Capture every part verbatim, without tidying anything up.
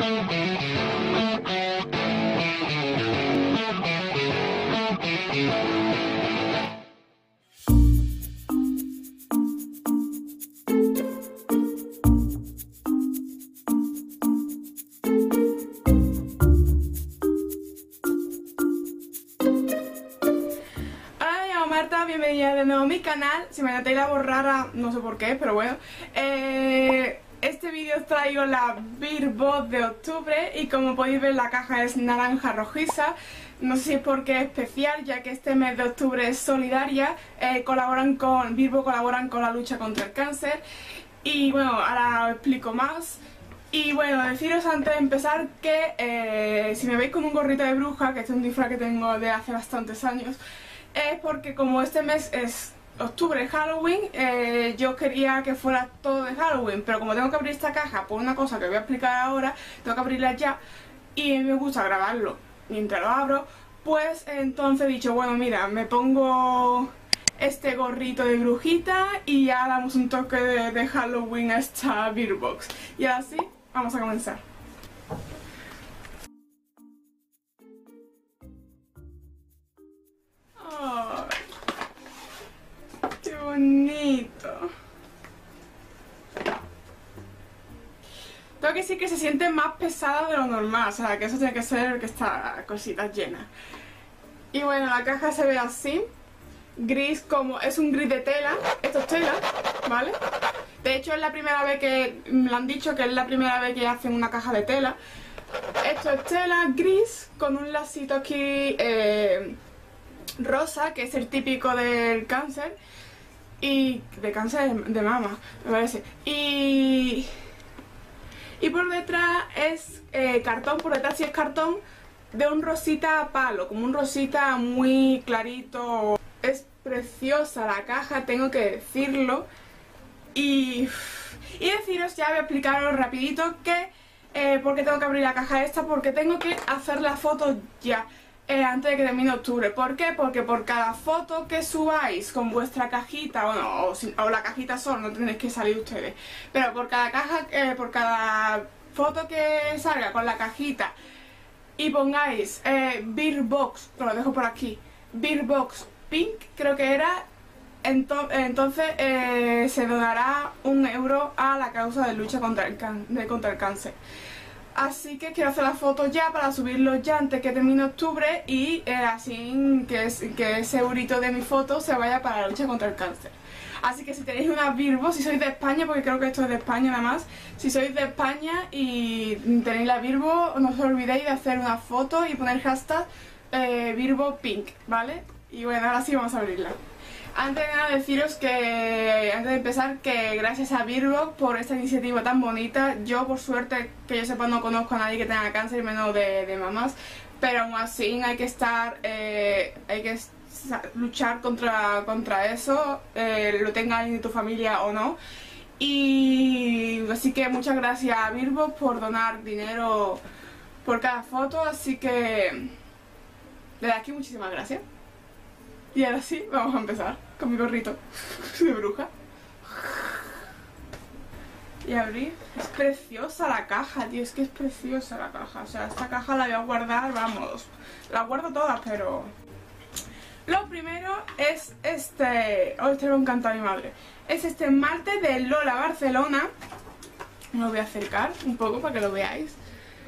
Marta, bienvenida de nuevo a mi canal. Si me notáis la voz rara, no sé por qué, pero bueno. eh, Este vídeo os traigo la Beerbox de octubre y como podéis ver la caja es naranja rojiza. No sé si es porque es especial, ya que este mes de octubre es solidaria. eh, Colaboran con, Beerbox colaboran con la lucha contra el cáncer. Y bueno, ahora os explico más. Y bueno, deciros antes de empezar que eh, si me veis con un gorrito de bruja, que este es un disfraz que tengo de hace bastantes años, es porque como este mes es octubre, Halloween, eh, yo quería que fuera todo de Halloween, pero como tengo que abrir esta caja por una cosa que voy a explicar ahora, tengo que abrirla ya y me gusta grabarlo mientras lo abro, pues entonces he dicho, bueno mira, me pongo este gorrito de brujita y ya damos un toque de, de Halloween a esta Beerbox. Y ahora sí, vamos a comenzar. ¡Qué bonito! Tengo que decir que se siente más pesada de lo normal, o sea que eso tiene que ser que está cositas llenas. Y bueno, la caja se ve así, gris, como es un gris de tela. Esto es tela, ¿vale? De hecho es la primera vez que me lo han dicho, que es la primera vez que hacen una caja de tela. Esto es tela gris con un lacito aquí eh, rosa, que es el típico del cáncer. Y de cáncer de mama, me parece. Y, y por detrás es eh, cartón, por detrás sí es cartón de un rosita palo, como un rosita muy clarito. Es preciosa la caja, tengo que decirlo. Y, y deciros, ya voy a explicaros rapidito que eh, por qué tengo que abrir la caja esta, porque tengo que hacer la foto ya. Eh, antes de que termine octubre. ¿Por qué? Porque por cada foto que subáis con vuestra cajita, bueno, o, si, o la cajita solo, no tenéis que salir ustedes, pero por cada caja, eh, por cada foto que salga con la cajita y pongáis eh, Beerbox, lo dejo por aquí, Beerbox Pink, creo que era, ento entonces eh, se donará un euro a la causa de lucha contra el, can de, contra el cáncer. Así que quiero hacer las fotos ya para subirlos ya antes que termine octubre y eh, así que, es, que ese eurito de mi foto se vaya para la lucha contra el cáncer. Así que si tenéis una Beerbox, si sois de España, porque creo que esto es de España nada más, si sois de España y tenéis la Beerbox, no os olvidéis de hacer una foto y poner hashtag eh, Beerbox Pink, ¿vale? Y bueno, ahora sí vamos a abrirla. Antes de nada deciros que, antes de empezar, que gracias a Beerbox por esta iniciativa tan bonita. Yo por suerte, que yo sepa, no conozco a nadie que tenga cáncer, menos de, de mamás, pero aún así hay que estar, eh, hay que luchar contra, contra eso, eh, lo tenga alguien de tu familia o no. Y así que muchas gracias a Beerbox por donar dinero por cada foto, así que desde aquí muchísimas gracias. Y ahora sí, vamos a empezar con mi gorrito de bruja. Y abrir. Es preciosa la caja, tío, es que es preciosa la caja. O sea, esta caja la voy a guardar, vamos. La guardo todas, pero... Lo primero es este... Oh, este me encanta a mi madre. Es este esmalte de Lola Barcelona. Me lo voy a acercar un poco para que lo veáis.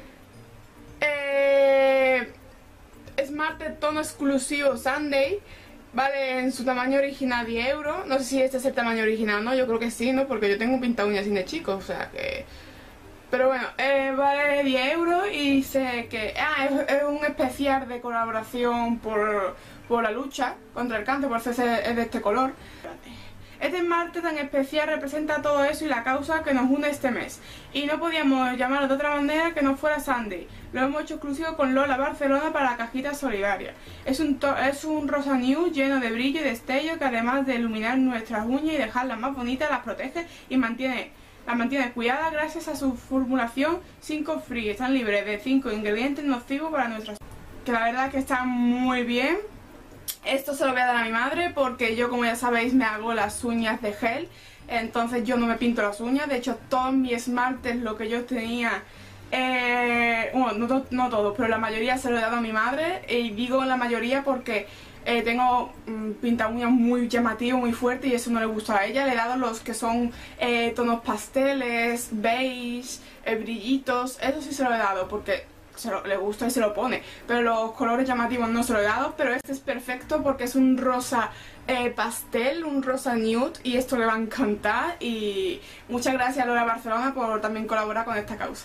Eh... Esmalte tono exclusivo Sunday. Vale en su tamaño original diez euros. No sé si este es el tamaño original, ¿no? Yo creo que sí, ¿no? Porque yo tengo pinta uñas así de chico, o sea que... Pero bueno, eh, vale diez euros y sé que... Ah, es, es un especial de colaboración por, por la lucha contra el cáncer, por eso es de este color. Este esmalte tan especial representa todo eso y la causa que nos une este mes. Y no podíamos llamarlo de otra manera que no fuera Sunday. Lo hemos hecho exclusivo con Lola Barcelona para la cajita solidaria. Es un, es un rosa nude lleno de brillo y destello que además de iluminar nuestras uñas y dejarlas más bonitas, las protege y mantiene, las mantiene cuidadas gracias a su formulación cinco free. Están libres de cinco ingredientes nocivos para nuestras... Que la verdad que está muy bien. Esto se lo voy a dar a mi madre porque yo, como ya sabéis, me hago las uñas de gel. Entonces yo no me pinto las uñas. De hecho, todos mis esmaltes, lo que yo tenía Eh, bueno, no, to no todos, pero la mayoría se lo he dado a mi madre. Y digo la mayoría porque eh, tengo mm, pinta uñas muy llamativo, muy fuerte, y eso no le gusta a ella. Le he dado los que son eh, tonos pasteles, beige, eh, brillitos. Eso sí se lo he dado porque se lo, le gusta y se lo pone. Pero los colores llamativos no se lo he dado. Pero este es perfecto porque es un rosa eh, pastel, un rosa nude, y esto le va a encantar. Y muchas gracias a Lola Barcelona por también colaborar con esta causa.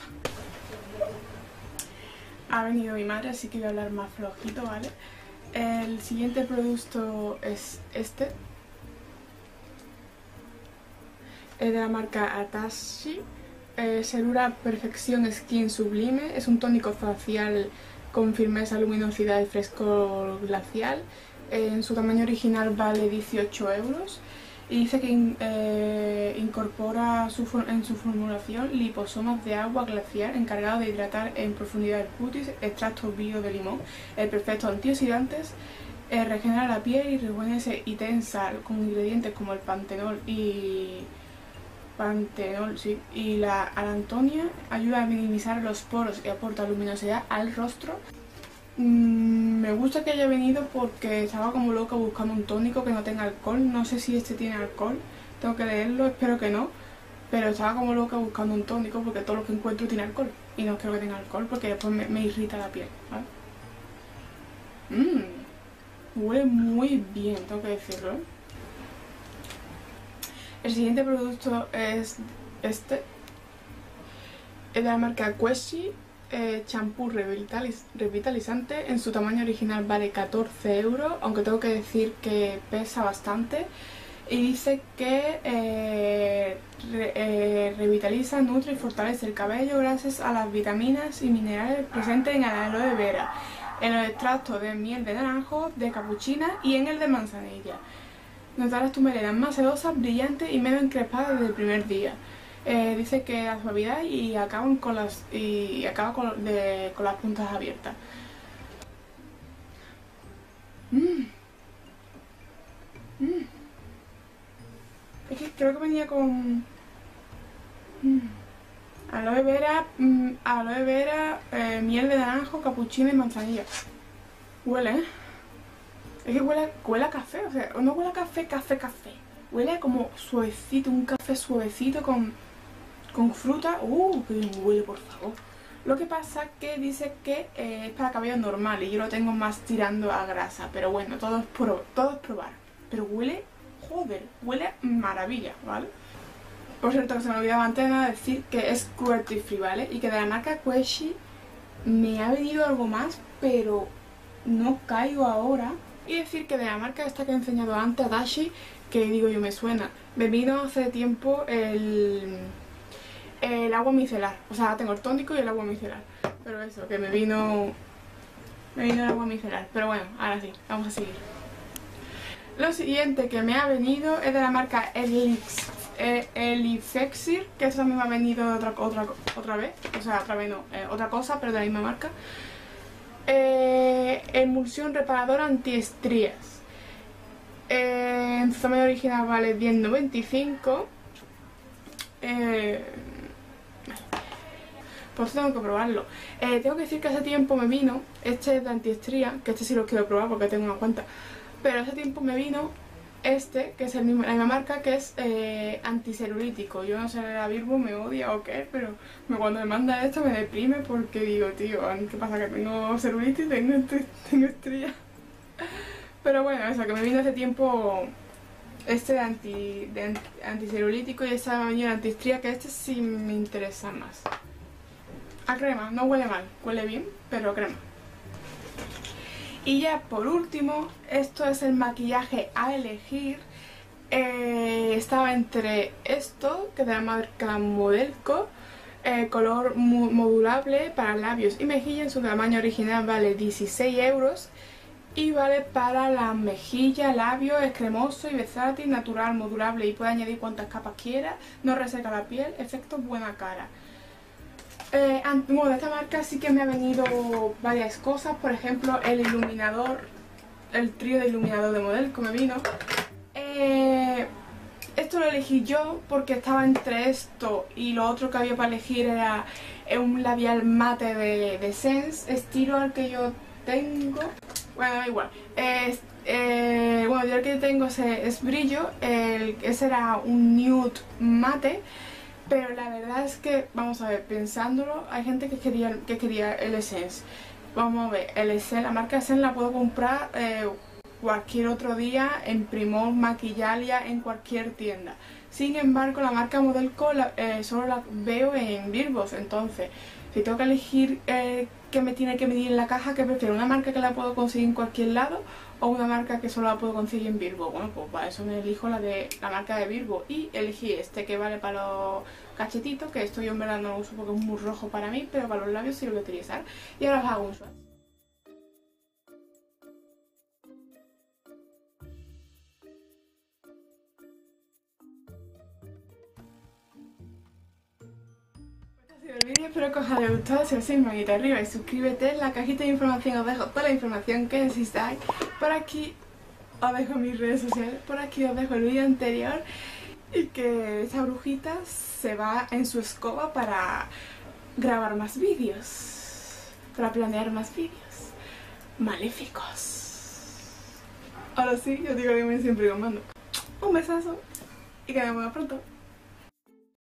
Ha venido mi madre, así que voy a hablar más flojito, ¿vale? El siguiente producto es este. Es de la marca Atashi. Eh, Cellura Perfección Skin Sublime. Es un tónico facial con firmeza, luminosidad y frescor glacial. Eh, en su tamaño original vale dieciocho euros. Y dice que eh, incorpora su en su formulación liposomas de agua glaciar encargados de hidratar en profundidad el cutis, extracto bio de limón, el perfecto antioxidantes, eh, regenera la piel y rejuvenece y tensa con ingredientes como el pantenol y pantenol sí, y la alantonia. Ayuda a minimizar los poros y aporta luminosidad al rostro. Mm, me gusta que haya venido porque estaba como loca buscando un tónico que no tenga alcohol. No sé si este tiene alcohol, tengo que leerlo, espero que no. Pero estaba como loca buscando un tónico porque todo lo que encuentro tiene alcohol. Y no quiero que tenga alcohol porque después me, me irrita la piel, ¿vale? Mmm, huele muy bien, tengo que decirlo, ¿eh? El siguiente producto es este. Es de la marca Queshy. Eh, champú revitaliz revitalizante. En su tamaño original vale catorce euros, aunque tengo que decir que pesa bastante. Y dice que eh, re eh, revitaliza, nutre y fortalece el cabello gracias a las vitaminas y minerales presentes en el aloe vera, en los extractos de miel de naranjo, de capuchina y en el de manzanilla. Notarás tu melena más sedosa, brillante y medio encrespada desde el primer día. Eh, dice que la suavidad y acaban con las y acaba con, de, con las puntas abiertas. Mm. Mm. Es que creo que venía con mm. aloe vera, mm, aloe vera, eh, miel de naranjo, capuchino y manzanilla. Huele, ¿eh? Es que huele, huele a café, o sea, no huele a café, café, café. Huele como suavecito, un café suavecito con con fruta. Uh, que bien huele, por favor. Lo que pasa que dice que eh, es para cabello normal y yo lo tengo más tirando a grasa. Pero bueno, todo es, pro, todo es probar. Pero huele, joder, huele maravilla, ¿vale? Por cierto, que se me olvidaba antes de nada decir que es cruelty free, ¿vale? Y que de la marca Queshy me ha venido algo más, pero no caigo ahora. Y decir que de la marca esta que he enseñado antes, Dashi, que digo yo me suena, me vino hace tiempo el... el agua micelar, o sea, tengo el tónico y el agua micelar, pero eso, que me vino me vino el agua micelar, pero bueno, ahora sí, vamos a seguir. Lo siguiente que me ha venido es de la marca Elix, eh, Elixir, que eso también me ha venido otra, otra, otra vez, o sea, otra vez no, eh, otra cosa, pero de la misma marca. Eh, emulsión reparadora antiestrías. Eh, en su tamaño original vale diez noventa y cinco. Eh, Pues tengo que probarlo. Eh, tengo que decir que hace tiempo me vino, este es de antiestría, que este sí lo quiero probar porque tengo una cuanta. Pero hace tiempo me vino este, que es el mismo, la misma marca, que es eh, anticelulítico. Yo no sé, la Virgo me odia o qué, pero me, cuando me manda esto me deprime porque digo, tío, ¿qué pasa? Que tengo celulitis y tengo, tengo estrías. Pero bueno, eso, que me vino hace tiempo este de, anti, de anti, anticelulítico y esta me ha venido de antiestría, que este sí me interesa más. A crema, no huele mal, huele bien, pero crema. Y ya por último, esto es el maquillaje a elegir. Eh, estaba entre esto, que es de la marca Modelco, eh, color modulable para labios y mejilla. En su tamaño original vale dieciséis euros. Y vale para la mejilla, labio, es cremoso y versátil, natural, modulable y puede añadir cuantas capas quiera. No reseca la piel, efecto buena cara. Eh, bueno, de esta marca sí que me ha venido varias cosas, por ejemplo el iluminador, el trío de iluminador de Modelco me vino. Eh, este esto lo elegí yo porque estaba entre esto y lo otro que había para elegir era un labial mate de, de Sense, estilo al que yo tengo. Bueno, da igual. Es, eh, bueno, yo el que yo tengo es, es brillo, el, ese era un nude mate. Pero la verdad es que, vamos a ver, pensándolo, hay gente que quería, que quería el Essence. Vamos a ver, el Essence, la marca Essence la puedo comprar eh, cualquier otro día en Primark, Maquillalia, en cualquier tienda. Sin embargo, la marca Modelco la, eh, solo la veo en Birboss. Entonces, si tengo que elegir eh, qué me tiene que medir en la caja, que prefiero una marca que la puedo conseguir en cualquier lado o una marca que solo la puedo conseguir en Birboss. Bueno, pues para eso me elijo la de la marca de Birboss y elegí este que vale para los cachetitos, que esto yo en verdad no lo uso porque es muy rojo para mí, pero para los labios sí lo voy a utilizar. Y ahora os hago un swatch. El vídeo, espero que os haya gustado. Si os hacéis manita arriba y suscríbete. En la cajita de información os dejo toda la información que necesitáis. Por aquí os dejo mis redes sociales, por aquí os dejo el vídeo anterior. Y que esta brujita se va en su escoba para grabar más vídeos, para planear más vídeos maléficos. Ahora sí, yo digo que me siempre os mando un besazo y que nos vemos pronto.